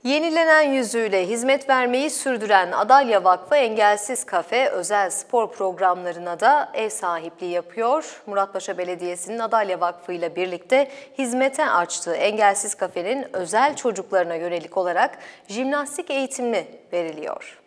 Yenilenen yüzüyle hizmet vermeyi sürdüren Adalya Vakfı Engelsiz Kafe özel spor programlarına da ev sahipliği yapıyor. Muratpaşa Belediyesi'nin Adalya Vakfı ile birlikte hizmete açtığı Engelsiz Kafe'nin özel çocuklarına yönelik olarak jimnastik eğitimi veriliyor.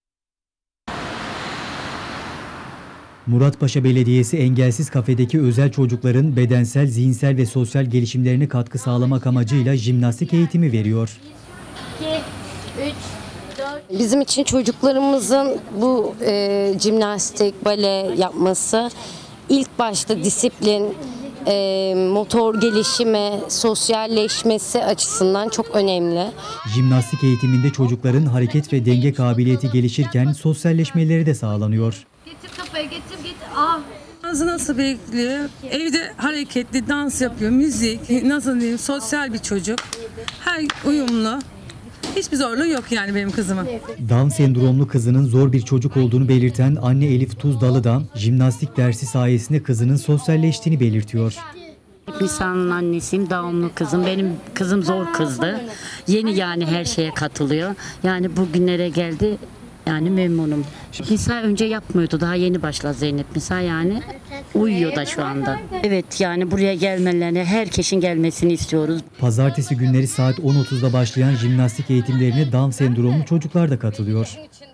Muratpaşa Belediyesi Engelsiz Kafedeki özel çocukların bedensel, zihinsel ve sosyal gelişimlerine katkı sağlamak amacıyla jimnastik eğitimi veriyor. 2, 3, 4. Bizim için çocuklarımızın bu jimnastik, bale yapması ilk başta disiplin, motor gelişimi, sosyalleşmesi açısından çok önemli. Jimnastik eğitiminde çocukların hareket ve denge kabiliyeti gelişirken sosyalleşmeleri de sağlanıyor. Getir kafaya, getir. Ah. Nasıl bekliyor? Evde hareketli, dans yapıyor, müzik, nasıl diyeyim, sosyal bir çocuk. Her uyumlu. Hiçbir zorluğu yok yani benim kızımın. Down sendromlu kızının zor bir çocuk olduğunu belirten anne Elif Tuzdallı da jimnastik dersi sayesinde kızının sosyalleştiğini belirtiyor. Nisa'nın annesiyim, Down'lu kızım. Benim kızım zor kızdı. Yeni yani her şeye katılıyor. Yani bugünlere geldi. Yani memnunum. Nisa önce yapmıyordu. Daha yeni başladı Zeynep Nisa yani. Uyuyor da şu anda. Evet yani buraya gelmelerini, herkesin gelmesini istiyoruz. Pazartesi günleri saat 10.30'da başlayan jimnastik eğitimlerine Down sendromlu çocuklar da katılıyor.